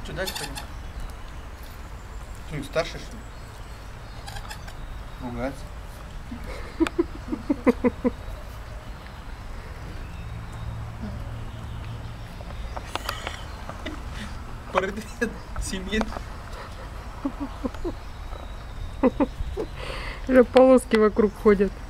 Что, дальше пойдем? Ты старше, что ли? Ругаться. Портрет семьи. Уже полоски вокруг ходят.